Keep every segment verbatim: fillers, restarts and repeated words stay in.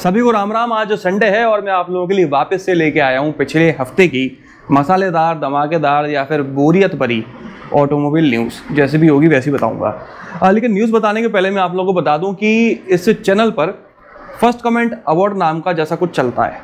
सभी को राम राम। आज संडे है और मैं आप लोगों के लिए वापस से लेके आया हूँ पिछले हफ्ते की मसालेदार, धमाकेदार या फिर बोरियत भरी ऑटोमोबाइल न्यूज़। जैसे भी होगी वैसे ही बताऊँगा। लेकिन न्यूज़ बताने के पहले मैं आप लोगों को बता दूँ कि इस चैनल पर फर्स्ट कमेंट अवार्ड नाम का जैसा कुछ चलता है।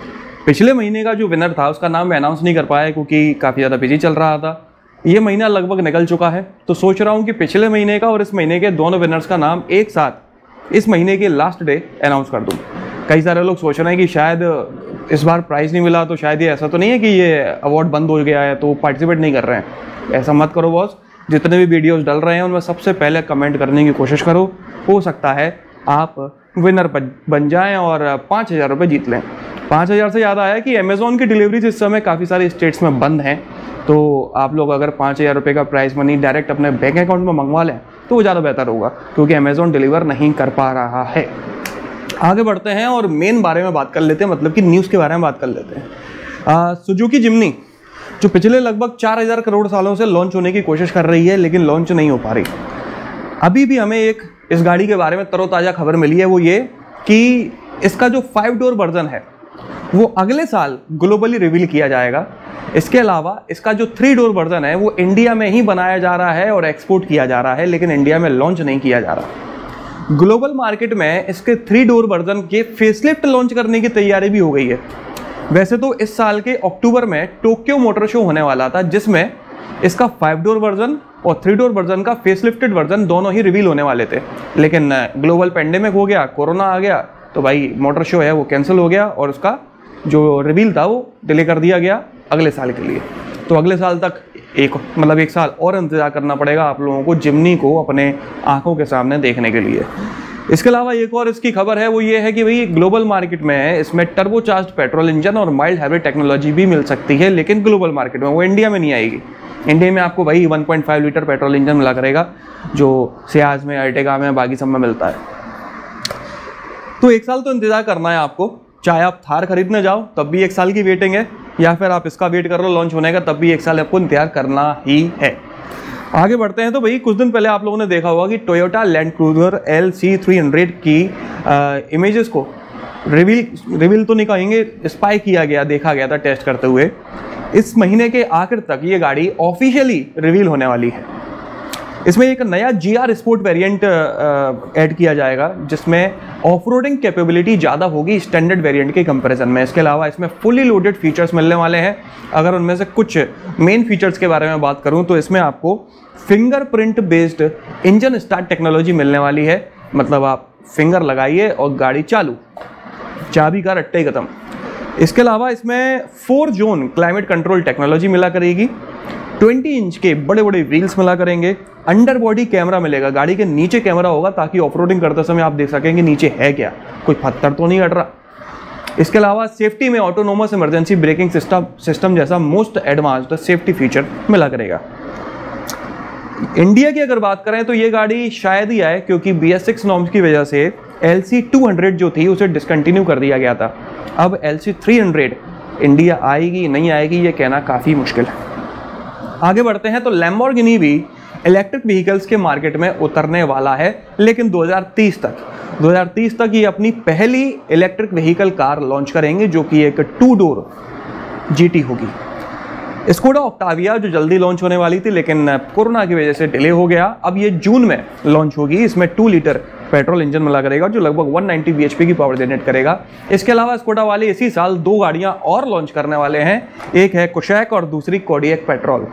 पिछले महीने का जो विनर था उसका नाम मैं अनाउंस नहीं कर पाया क्योंकि काफ़ी ज़्यादा बिजी चल रहा था। ये महीना लगभग निकल चुका है, तो सोच रहा हूँ कि पिछले महीने का और इस महीने के दोनों विनर्स का नाम एक साथ इस महीने के लास्ट डे अनाउंस कर दूँ। कई सारे लोग सोच रहे हैं कि शायद इस बार प्राइज़ नहीं मिला, तो शायद ये ऐसा तो नहीं है कि ये अवार्ड बंद हो गया है तो पार्टिसिपेट नहीं कर रहे हैं। ऐसा मत करो बॉस। जितने भी वीडियोस डल रहे हैं उनमें सबसे पहले कमेंट करने की कोशिश करो। हो सकता है आप विनर बन जाएं और पाँच हज़ार रुपये जीत लें। पाँच हज़ार से ज़्यादा आया कि अमेज़ॉन की डिलीवरीज इस समय काफ़ी सारे स्टेट्स में बंद हैं, तो आप लोग अगर पाँच हज़ार रुपये का प्राइज़ मनी डायरेक्ट अपने बैंक अकाउंट में मंगवा लें तो वो ज़्यादा बेहतर होगा, क्योंकि अमेज़ॉन डिलीवर नहीं कर पा रहा है। आगे बढ़ते हैं और मेन बारे में बात कर लेते हैं, मतलब कि न्यूज़ के बारे में बात कर लेते हैं। सुजुकी जिम्नी जो पिछले लगभग चार हज़ार करोड़ सालों से लॉन्च होने की कोशिश कर रही है लेकिन लॉन्च नहीं हो पा रही। अभी भी हमें एक इस गाड़ी के बारे में तरोताज़ा खबर मिली है, वो ये कि इसका जो फाइव डोर वर्जन है वो अगले साल ग्लोबली रिवील किया जाएगा। इसके अलावा इसका जो थ्री डोर वर्जन है वो इंडिया में ही बनाया जा रहा है और एक्सपोर्ट किया जा रहा है, लेकिन इंडिया में लॉन्च नहीं किया जा रहा। ग्लोबल मार्केट में इसके थ्री डोर वर्जन के फेसलिफ्ट लॉन्च करने की तैयारी भी हो गई है। वैसे तो इस साल के अक्टूबर में टोक्यो मोटर शो होने वाला था, जिसमें इसका फाइव डोर वर्जन और थ्री डोर वर्जन का फेसलिफ्टेड वर्जन दोनों ही रिवील होने वाले थे, लेकिन ग्लोबल पेंडेमिक हो गया, कोरोना आ गया, तो भाई मोटर शो है वो कैंसिल हो गया और उसका जो रिवील था वो डिले कर दिया गया अगले साल के लिए। तो अगले साल तक एक मतलब एक साल और इंतजार करना पड़ेगा आप लोगों को जिम्नी को अपने आंखों के सामने देखने के लिए। इसके अलावा एक और इसकी खबर है वो ये है कि भाई ग्लोबल मार्केट में इसमें टर्बोचार्ज्ड पेट्रोल इंजन और माइल्ड हाइब्रिड टेक्नोलॉजी भी मिल सकती है, लेकिन ग्लोबल मार्केट में, वो इंडिया में नहीं आएगी। इंडिया में आपको वही one point five litre petrol engine मिला करेगा जो सियाज में, अर्टिगा में, बाकी सब में मिलता है। तो एक साल तो इंतजार करना है आपको, चाहे आप थार खरीदने जाओ तब भी एक साल की वेटिंग है, या फिर आप इसका वेट कर लो लॉन्च होने का तब भी एक साल आपको इंतजार करना ही है। आगे बढ़ते हैं तो भाई कुछ दिन पहले आप लोगों ने देखा होगा कि Toyota Land Cruiser L C three hundred की इमेजेस को रिवील रिवील तो नहीं कहेंगे, स्पाई किया गया, देखा गया था टेस्ट करते हुए। इस महीने के आखिर तक ये गाड़ी ऑफिशियली रिवील होने वाली है। इसमें एक नया G R sport variant add किया जाएगा जिसमें ऑफ रोडिंग कैपेबिलिटी ज़्यादा होगी स्टैंडर्ड वेरिएंट के कंपैरिजन में। इसके अलावा इसमें फुली लोडेड फीचर्स मिलने वाले हैं। अगर उनमें से कुछ मेन फीचर्स के बारे में बात करूं तो इसमें आपको fingerprint based engine start technology मिलने वाली है, मतलब आप फिंगर लगाइए और गाड़ी चालू, चाबी का रट्टे खत्म। इसके अलावा इसमें four zone climate control technology मिला करेगी, बीस इंच के बड़े बड़े व्हील्स मिला करेंगे, अंडर बॉडी कैमरा मिलेगा, गाड़ी के नीचे कैमरा होगा ताकि ऑफरोडिंग करते समय आप देख सकें कि नीचे है क्या, कोई पत्थर तो नहीं हट रहा। इसके अलावा सेफ्टी में autonomous emergency braking system system जैसा मोस्ट एडवांस्ड सेफ्टी फीचर मिला करेगा। इंडिया की अगर बात करें तो ये गाड़ी शायद ही आए, क्योंकि बी एस सिक्स नॉर्म्स की वजह से एल सी टू हंड्रेड जो थी उसे डिसकंटिन्यू कर दिया गया था। अब L C three hundred India आएगी नहीं आएगी ये कहना काफ़ी मुश्किल है। आगे बढ़ते हैं तो लैम्बोर्गिनी भी इलेक्ट्रिक व्हीकल्स के मार्केट में उतरने वाला है, लेकिन दो हज़ार तीस तक दो हज़ार तीस तक ये अपनी पहली इलेक्ट्रिक व्हीकल कार लॉन्च करेंगे जो कि एक टू डोर जीटी होगी। स्कोडा ऑक्टाविया जो जल्दी लॉन्च होने वाली थी लेकिन कोरोना की वजह से डिले हो गया, अब ये जून में लॉन्च होगी। इसमें टू लीटर पेट्रोल इंजन मिला करेगा जो लगभग एक सौ नब्बे बी एच पी की पावर जनरेट करेगा। इसके अलावा स्कोडा वाले इसी साल दो गाड़ियां और लॉन्च करने वाले हैं, एक है कुशैक और दूसरी कोडियक पेट्रोल।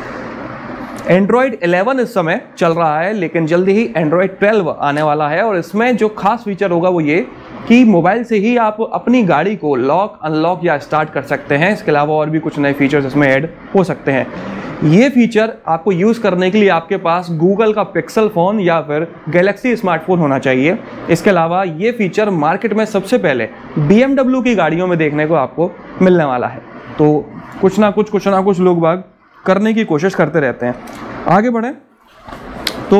एंड्रॉयड इलेवन इस समय चल रहा है, लेकिन जल्दी ही एंड्रॉयड ट्वेल्व आने वाला है और इसमें जो खास फीचर होगा वो ये कि मोबाइल से ही आप अपनी गाड़ी को लॉक, अनलॉक या स्टार्ट कर सकते हैं। इसके अलावा और भी कुछ नए फीचर्स इसमें ऐड हो सकते हैं। ये फीचर आपको यूज़ करने के लिए आपके पास गूगल का पिक्सल फ़ोन या फिर गैलेक्सी स्मार्टफोन होना चाहिए। इसके अलावा ये फीचर मार्केट में सबसे पहले बी एम डब्ल्यू की गाड़ियों में देखने को आपको मिलने वाला है। तो कुछ ना कुछ कुछ ना कुछ लोग बाग करने की कोशिश करते रहते हैं। आगे बढ़ें तो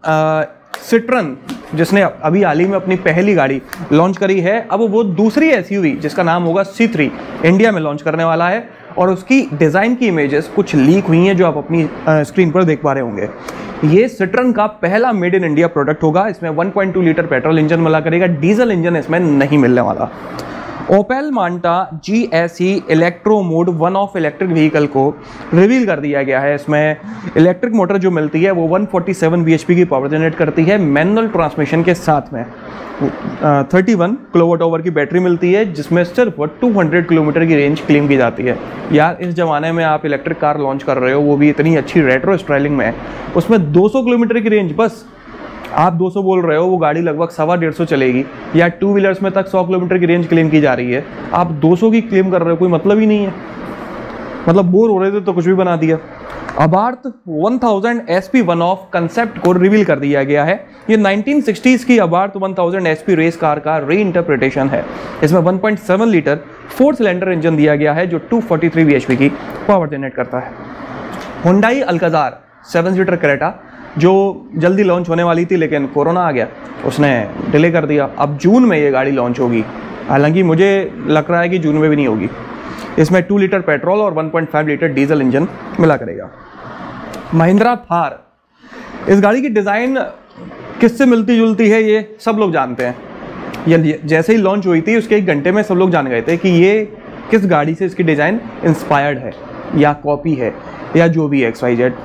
सिट्रन जिसने अभी हाल ही में अपनी पहली गाड़ी लॉन्च करी है, अब वो दूसरी एसयूवी जिसका नाम होगा सी थ्री इंडिया में लॉन्च करने वाला है और उसकी डिज़ाइन की इमेजेस कुछ लीक हुई हैं जो आप अपनी स्क्रीन पर देख पा रहे होंगे। ये सिट्रन का पहला मेड इन इंडिया प्रोडक्ट होगा। इसमें one point two litre petrol engine मिला करेगा, डीजल इंजन इसमें नहीं मिलने वाला। Opel Manta G S E electro mod one off electric vehicle को रिवील कर दिया गया है। इसमें इलेक्ट्रिक मोटर जो मिलती है वो one forty seven B H P की पावर जनरेट करती है मैनुअल ट्रांसमिशन के साथ में। थर्टी वन किलोवाट आवर की बैटरी मिलती है जिसमें सिर्फ टू हंड्रेड किलोमीटर की रेंज क्लेम की जाती है। यार इस ज़माने में आप इलेक्ट्रिक कार लॉन्च कर रहे हो, वो भी इतनी अच्छी रेट्रो स्टाइलिंग में, उसमें दो सौ किलोमीटर की रेंज बस। आप दो सौ बोल रहे हो, वो गाड़ी लगभग सवा डेढ़ सौ चलेगी, या टू व्हीलर्स में तक सौ किलोमीटर की रेंज क्लेम की जा रही है, आप दो सौ की क्लेम कर रहे हो, कोई मतलब ही नहीं है। मतलब बोर हो रहे थे तो कुछ भी बना दिया। Abarth one thousand S P one off concept को रिवील कर दिया गया है। ये नाइनटीन सिक्सटीज़ की Abarth one thousand S P race car का री इंटरप्रिटेशन है। इसमें one point seven litre four cylinder engine दिया गया है जो two forty three B H P की पावर जनरेट करता है। Hyundai Alcazar seven seater Creta जो जल्दी लॉन्च होने वाली थी लेकिन कोरोना आ गया, उसने डिले कर दिया। अब जून में ये गाड़ी लॉन्च होगी, हालांकि मुझे लग रहा है कि जून में भी नहीं होगी। इसमें टू लीटर पेट्रोल और one point five litre diesel engine मिला करेगा। महिंद्रा थार, इस गाड़ी की डिज़ाइन किससे मिलती जुलती है ये सब लोग जानते हैं। ये जैसे ही लॉन्च हुई थी उसके एक घंटे में सब लोग जान गए थे कि ये किस गाड़ी से इसकी डिज़ाइन इंस्पायर्ड है या कॉपी है या जो भी एक्स वाई जेड।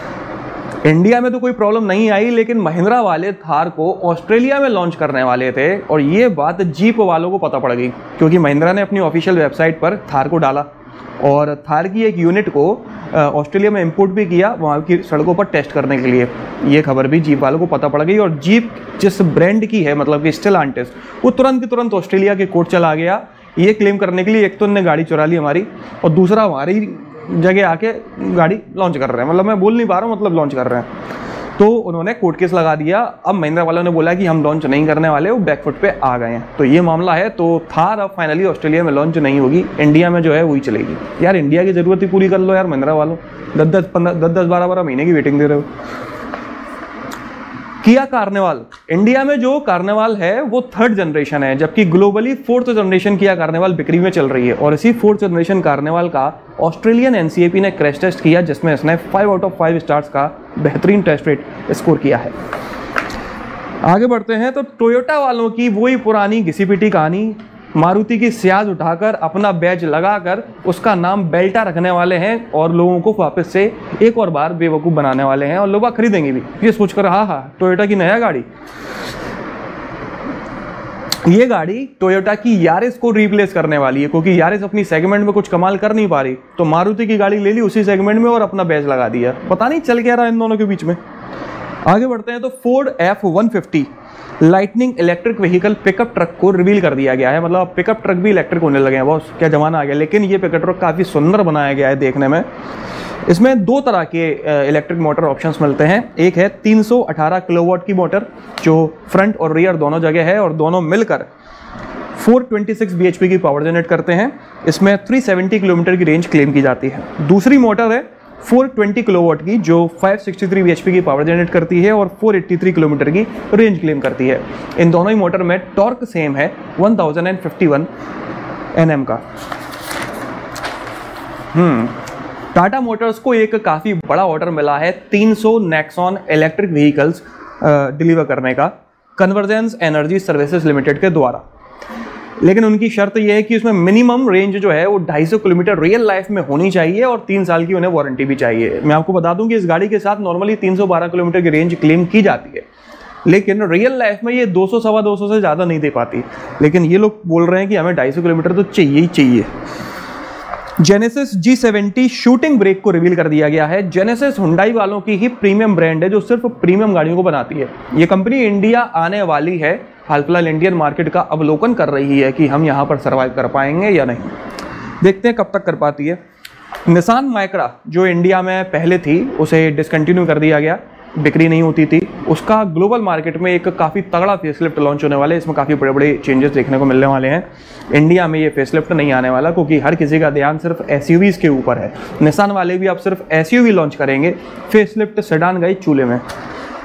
इंडिया में तो कोई प्रॉब्लम नहीं आई, लेकिन महिंद्रा वाले थार को ऑस्ट्रेलिया में लॉन्च करने वाले थे और ये बात जीप वालों को पता पड़ गई, क्योंकि महिंद्रा ने अपनी ऑफिशियल वेबसाइट पर थार को डाला और थार की एक यूनिट को ऑस्ट्रेलिया में इंपोर्ट भी किया वहाँ की सड़कों पर टेस्ट करने के लिए। ये खबर भी जीप वालों को पता पड़ गई और जीप जिस ब्रांड की है, मतलब कि स्टेलांटिस, वो तुरंत की तुरंत ऑस्ट्रेलिया के कोर्ट चला गया ये क्लेम करने के लिए। एक तो उन्होंने गाड़ी चुरा ली हमारी और दूसरा हमारी जगह आके गाड़ी लॉन्च कर रहे हैं, मतलब मैं बोल नहीं पा रहा हूँ, मतलब लॉन्च कर रहे हैं। तो उन्होंने कोर्ट केस लगा दिया। अब महिंद्रा वालों ने बोला कि हम लॉन्च नहीं करने वाले, वो बैकफुट पे आ गए हैं। तो ये मामला है। तो थार अब फाइनली ऑस्ट्रेलिया में लॉन्च नहीं होगी, इंडिया में जो है वही चलेगी। यार इंडिया की ज़रूरत ही पूरी कर लो यार महिंद्रा वालों, दस दस पंद्रह दस दस बारह बारह महीने की वेटिंग दे रहे हो। किया कार्निवाल, इंडिया में जो कार्निवाल है वो थर्ड जनरेशन है, जबकि globally fourth generation Kia Carnival बिक्री में चल रही है। और इसी फोर्थ जनरेशन कार्निवाल का Australian N C A P ने क्रैश टेस्ट किया जिसमें इसने five out of five stars का बेहतरीन टेस्ट रेट स्कोर किया है। आगे बढ़ते हैं तो टोयोटा वालों की वही पुरानी घिसी पिटी कहानी, मारुति की स्याज उठाकर अपना बैज लगाकर उसका नाम बेल्टा रखने वाले हैं और लोगों को वापस से एक और बार बेवकूफ़ बनाने वाले हैं और लोग खरीदेंगे भी ये सोचकर हाँ हाँ टोयोटा की नया गाड़ी। ये गाड़ी टोयोटा की यारिस को रिप्लेस करने वाली है, क्योंकि यारिस अपनी सेगमेंट में कुछ कमाल कर नहीं पा रही, तो मारुति की गाड़ी ले ली उसी सेगमेंट में और अपना बैज लगा दिया। पता नहीं चल क्या रहा इन दोनों के बीच में। आगे बढ़ते हैं तो Ford F one fifty Lightning electric vehicle pickup truck को रिवील कर दिया गया है। मतलब पिकअप ट्रक भी इलेक्ट्रिक होने लगे हैं, बॉस क्या ज़माना आ गया। लेकिन ये पिकअप ट्रक काफ़ी सुंदर बनाया गया है देखने में। इसमें दो तरह के इलेक्ट्रिक मोटर ऑप्शंस मिलते हैं। एक है तीन सौ अठारह किलोवाट की मोटर जो फ्रंट और रियर दोनों जगह है और दोनों मिलकर चार सौ छब्बीस बी एच पी की पावर जनरेट करते हैं। इसमें तीन सौ सत्तर किलोमीटर की रेंज क्लेम की जाती है। दूसरी मोटर है चार सौ बीस किलोवाट की जो पाँच सौ तिरसठ बी एच पी की पावर जनरेट करती है और चार सौ तिरासी किलोमीटर की रेंज क्लेम करती है। इन दोनों ही मोटर में टॉर्क सेम है वन थाउज़ेंड इक्यावन एन एम का। हम्म टाटा मोटर्स को एक काफ़ी बड़ा ऑर्डर मिला है तीन सौ नेक्सॉन इलेक्ट्रिक व्हीकल्स डिलीवर करने का कन्वर्जेंस एनर्जी सर्विसेज लिमिटेड के द्वारा। लेकिन उनकी शर्त यह है कि उसमें मिनिमम रेंज जो है वो ढाई सौ किलोमीटर रियल लाइफ में होनी चाहिए और तीन साल की उन्हें वारंटी भी चाहिए। मैं आपको बता दूं कि इस गाड़ी के साथ नॉर्मली तीन सौ बारह किलोमीटर की रेंज क्लेम की जाती है, लेकिन रियल लाइफ में ये दो सौ सवा दो सौ से ज़्यादा नहीं दे पाती। लेकिन ये लोग बोल रहे हैं कि हमें ढाई सौ किलोमीटर तो चाहिए ही चाहिए। Genesis G seventy shooting brake को रिवील कर दिया गया है। जेनेसिस हुंडई वालों की ही प्रीमियम ब्रांड है जो सिर्फ प्रीमियम गाड़ियों को बनाती है। ये कंपनी इंडिया आने वाली है, हाल फिलहाल इंडियन मार्केट का अवलोकन कर रही है कि हम यहाँ पर सर्वाइव कर पाएंगे या नहीं। देखते हैं कब तक कर पाती है। निसान माइक्रा जो इंडिया में पहले थी उसे डिसकंटिन्यू कर दिया गया, बिक्री नहीं होती थी। उसका ग्लोबल मार्केट में एक काफ़ी तगड़ा फेसलिफ्ट लॉन्च होने वाला है। इसमें काफ़ी बड़े बड़े चेंजेस देखने को मिलने वाले हैं। इंडिया में ये फेसलिफ्ट नहीं आने वाला क्योंकि हर किसी का ध्यान सिर्फ एसयूवीज़ के ऊपर है। निसान वाले भी अब सिर्फ एसयूवी लॉन्च करेंगे, फेसलिफ्ट सेडान गई चूल्हे में।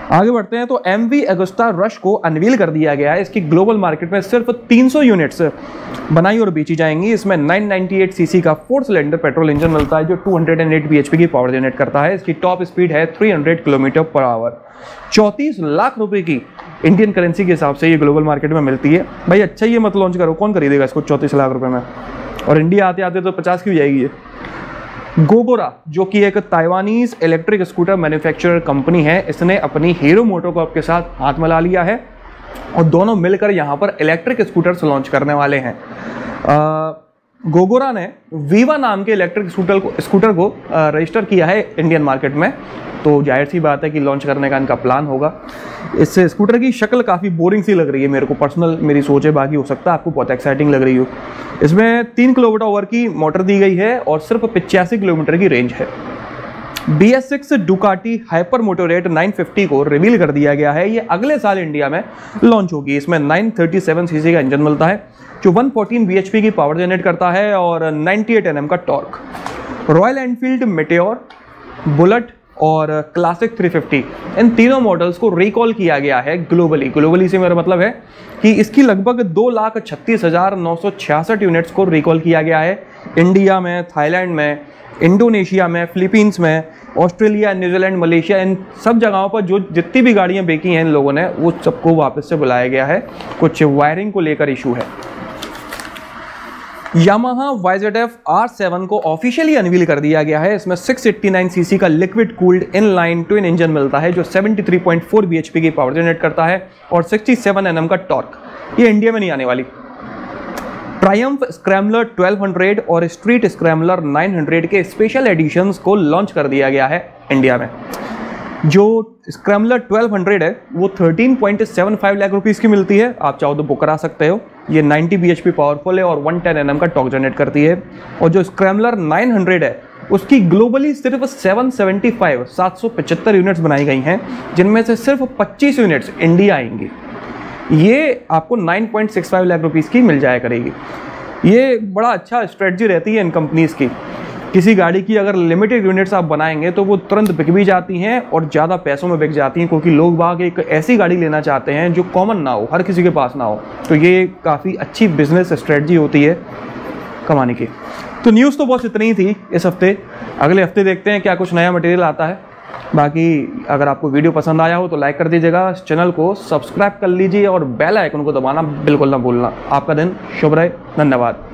आगे बढ़ते हैं तो एम वी अगुस्ता रश को अनवील कर दिया गया है। इसकी ग्लोबल मार्केट में सिर्फ तीन सौ यूनिट्स बनाई और बेची जाएंगी। इसमें नौ सौ अट्ठानवे सीसी का फोर सिलेंडर पेट्रोल इंजन मिलता है जो दो सौ आठ बीएचपी की पावर जनरेट करता है। इसकी टॉप स्पीड है तीन सौ किलोमीटर पर आवर। चौंतीस लाख रुपए की इंडियन करेंसी के हिसाब से ये ग्लोबल मार्केट में मिलती है। भाई अच्छा ये मत लॉन्च करो, कौन खरीदेगा इसको चौंतीस लाख रुपए में, और इंडिया आते आते तो पचास की हो जाएगी ये। गोगोरा जो कि एक Taiwanese electric scooter manufacturer company है, इसने अपनी हीरो मोटोकॉर्प के साथ हाथ मिला लिया है और दोनों मिलकर यहाँ पर इलेक्ट्रिक स्कूटर्स लॉन्च करने वाले हैं। आ, गोगोरा ने वीवा नाम के इलेक्ट्रिक स्कूटर को स्कूटर को रजिस्टर किया है इंडियन मार्केट में, तो जाहिर सी बात है कि लॉन्च करने का इनका प्लान होगा। इस स्कूटर की शक्ल काफ़ी बोरिंग सी लग रही है मेरे को, पर्सनल मेरी सोच है, बाकी हो सकता है आपको बहुत एक्साइटिंग लग रही हो। इसमें तीन किलोमीटर ओवर की मोटर दी गई है और सिर्फ पचासी किलोमीटर की रेंज है। B S six Ducati Hypermotard नौ सौ पचास को रिवील कर दिया गया है। ये अगले साल इंडिया में लॉन्च होगी। इसमें नौ सौ सैंतीस सीसी का इंजन मिलता है जो एक सौ चौदह बीएचपी की पावर जनरेट करता है और अट्ठानवे एनएम का torque. Royal Enfield Meteor, Bullet और क्लासिक तीन सौ पचास इन तीनों मॉडल्स को रिकॉल किया गया है ग्लोबली। ग्लोबली से मेरा मतलब है कि इसकी लगभग दो लाख छत्तीस हजार नौ सौ छियासठ यूनिट्स को रिकॉल किया गया है। इंडिया में, थाईलैंड में, इंडोनेशिया में, फिलीपींस में, ऑस्ट्रेलिया, न्यूजीलैंड, मलेशिया, इन सब जगहों पर जो जितनी भी गाड़ियां बेची हैं इन लोगों ने, वो सबको वापस से बुलाया गया है। कुछ वायरिंग को लेकर इशू है। Yamaha Y Z F R seven को ऑफिशियली अनवील कर दिया गया है। इसमें छह सौ नवासी सीसी का liquid cooled inline twin engine मिलता है जो तिहत्तर पॉइंट चार बीएचपी की पावर जनरेट करता है और सड़सठ एनएम का टॉर्क। ये इंडिया में नहीं आने वाली। ट्रायम्फ स्क्रैम्बलर बारह सौ और स्ट्रीट स्क्रैम्बलर नौ सौ के स्पेशल एडिशंस को लॉन्च कर दिया गया है इंडिया में। जो स्क्रैम्बलर बारह सौ है वो तेरह पॉइंट सात पाँच लाख रुपीस की मिलती है। आप चाहो तो बुक करा सकते हो। ये नब्बे बीएचपी पावरफुल है और एक सौ दस एनएम का टॉर्क जनरेट करती है। और जो स्क्रैम्बलर नौ सौ है उसकी ग्लोबली सिर्फ सात सौ पचहत्तर सात सौ पचहत्तर यूनिट्स बनाई गई हैं, जिनमें से सिर्फ पच्चीस यूनिट्स इंडिया आएंगी। ये आपको नौ पॉइंट छह पाँच लाख रुपीस की मिल जाया करेगी। ये बड़ा अच्छा स्ट्रेटजी रहती है इन कंपनीज की। किसी गाड़ी की अगर लिमिटेड यूनिट्स आप बनाएंगे तो वो तुरंत बिक भी जाती हैं और ज़्यादा पैसों में बिक जाती हैं, क्योंकि लोग बाग एक ऐसी गाड़ी लेना चाहते हैं जो कॉमन ना हो, हर किसी के पास ना हो। तो ये काफ़ी अच्छी बिजनेस स्ट्रेटजी होती है कमाने की। तो न्यूज़ तो बस इतनी ही थी इस हफ्ते। अगले हफ्ते देखते हैं क्या कुछ नया मटेरियल आता है। बाकी अगर आपको वीडियो पसंद आया हो तो लाइक कर दीजिएगा, चैनल को सब्सक्राइब कर लीजिए और बेल आइकन को दबाना बिल्कुल ना भूलना। आपका दिन शुभ रहे। धन्यवाद।